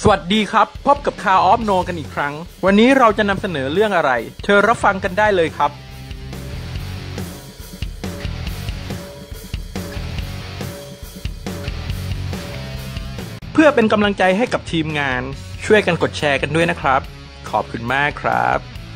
สวัสดีครับพบกับ Car of No กันอีกครั้งวันนี้เราจะนำเสนอเรื่องอะไรเชิญรับฟังกันได้เลยครับเพื่อเป็นกำลังใจให้กับทีมงานช่วยกันกดแชร์กันด้วยนะครับขอบคุณมากครับ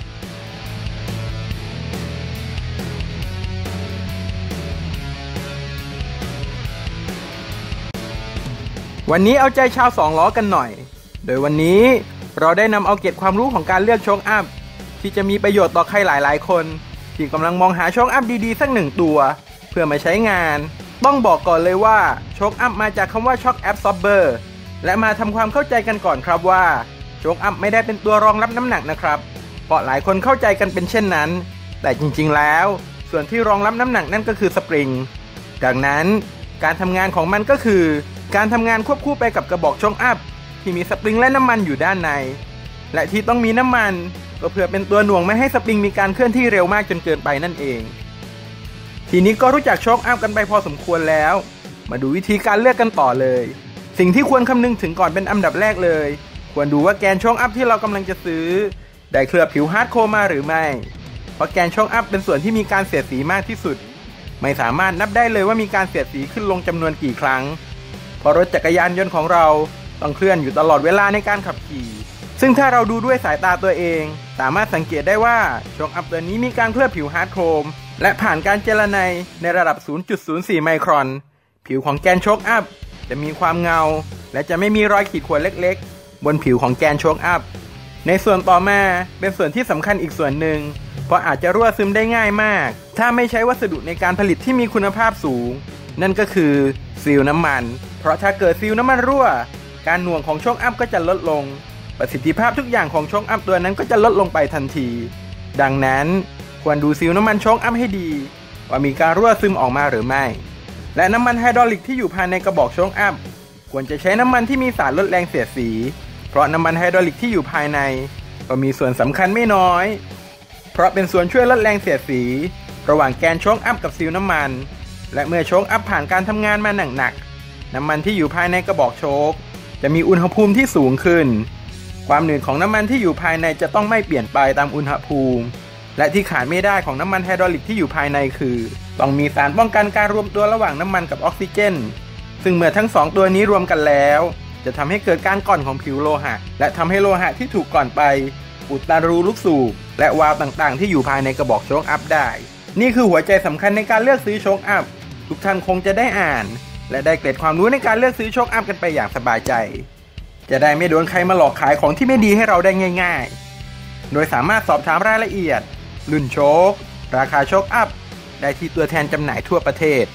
วันนี้เอาใจชาว2 ล้อกันหน่อยโดยวันนี้เราได้นำเอาเกร็ดความรู้ของการเลือกโชคอัพที่จะมีประโยชน์ต่อใครหลายๆคนที่กำลังมองหาโชคอัพดีๆสัก1 ตัวเพื่อมาใช้งานต้องบอกก่อนเลยว่าโชคอัพมาจากคำว่า Shock Absorber และมาทำความเข้าใจกันก่อนครับว่าโชคอัพไม่ได้เป็นตัวรองรับน้ำหนักนะครับเพราะหลายคนเข้าใจกันเป็นเช่นนั้นแต่จริงๆแล้วส่วนที่รองรับน้ำหนักนั่นก็คือสปริงดังนั้นการทำงานของมันก็คือการทำงานควบคู่ไปกับกระบอกโชคอัพที่มีสปริงและน้ำมันอยู่ด้านในและที่ต้องมีน้ำมันก็เพื่อเป็นตัวหน่วงไม่ให้สปริงมีการเคลื่อนที่เร็วมากจนเกินไปนั่นเองทีนี้ก็รู้จักโชคอัพกันไปพอสมควรแล้วมาดูวิธีการเลือกกันต่อเลยสิ่งที่ควรคำนึงถึงก่อนเป็นอันดับแรกเลยควรดูว่าแกนโชคอัพที่เรากำลังจะซื้อได้เคลือบผิวฮาร์ดโคร์มาหรือไม่เพราะแกนโชคอัพเป็นส่วนที่มีการเสียดสีมากที่สุดไม่สามารถนับได้เลยว่ามีการเสียดสีขึ้นลงจำนวนกี่ครั้งเพราะรถจักรยานยนต์ของเราต้องเคลื่อนอยู่ตลอดเวลาในการขับขี่ซึ่งถ้าเราดูด้วยสายตาตัวเองสามารถสังเกตได้ว่าโชคอัพตัวนี้มีการเคลือบผิวฮาร์ดโครมและผ่านการเจรไนในระดับ 0.04 ไมครอนผิวของแกนโชคอัพจะมีความเงาและจะไม่มีรอยขีดข่วนเล็กๆบนผิวของแกนโชคอัพในส่วนต่อมาเป็นส่วนที่สำคัญอีกส่วนหนึ่งเพราะอาจจะรั่วซึมได้ง่ายมากถ้าไม่ใช้วัสดุในการผลิตที่มีคุณภาพสูงนั่นก็คือซีลน้ำมันเพราะถ้าเกิดซีลน้ำมันรั่วการหน่วงของโชคอัพก็จะลดลงประสิทธิภาพทุกอย่างของโชคอัพตัวนั้นก็จะลดลงไปทันทีดังนั้นควรดูซีลน้ำมันโชคอัพให้ดีว่ามีการรั่วซึมออกมาหรือไม่และน้ำมันไฮดรอลิกที่อยู่ภายในกระบอกโชคอัพควรจะใช้น้ำมันที่มีสารลดแรงเสียดสีเพราะน้ำมันไฮดรอลิกที่อยู่ภายในก็มีส่วนสำคัญไม่น้อยเพราะเป็นส่วนช่วยลดแรงเสียดสีระหว่างแกนโชคอัพกับซีลน้ำมันและเมื่อโชคอัพผ่านการทำงานมาหนักๆน้ำมันที่อยู่ภายในกระบอกโชคจะมีอุณหภูมิที่สูงขึ้นความหนืดของน้ำมันที่อยู่ภายในจะต้องไม่เปลี่ยนไปตามอุณหภูมิและที่ขาดไม่ได้ของน้ำมันไฮดรอลิกที่อยู่ภายในคือต้องมีสารป้องกันการรวมตัวระหว่างน้ำมันกับออกซิเจนซึ่งเมื่อทั้ง2ตัวนี้รวมกันแล้วจะทำให้เกิดการก่อนของผิวโลหะและทำให้โลหะที่ถูกก่อนไปอุดตันรูลูกสูบและวาล์วต่างๆที่อยู่ภายในกระบอกโชคอัพได้นี่คือหัวใจสำคัญในการเลือกซื้อโชคอัพทุกท่านคงจะได้อ่านและได้เกร็ดความรู้ในการเลือกซื้อโชคอัพกันไปอย่างสบายใจจะได้ไม่โดนใครมาหลอกขายของที่ไม่ดีให้เราได้ง่ายๆโดยสามารถสอบถามรายละเอียดรุ่นโชคราคาโชคอัพได้ที่ตัวแทนจำหน่ายทั่วประเทศ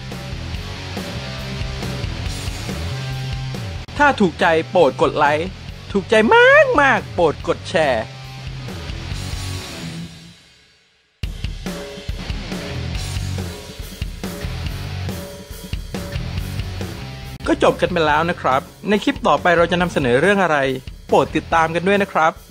ถ้าถูกใจโปรดกดไลค์ถูกใจมากๆโปรดกดแชร์ก็จบกันไปแล้วนะครับในคลิปต่อไปเราจะนำเสนอเรื่องอะไรโปรดติดตามกันด้วยนะครับ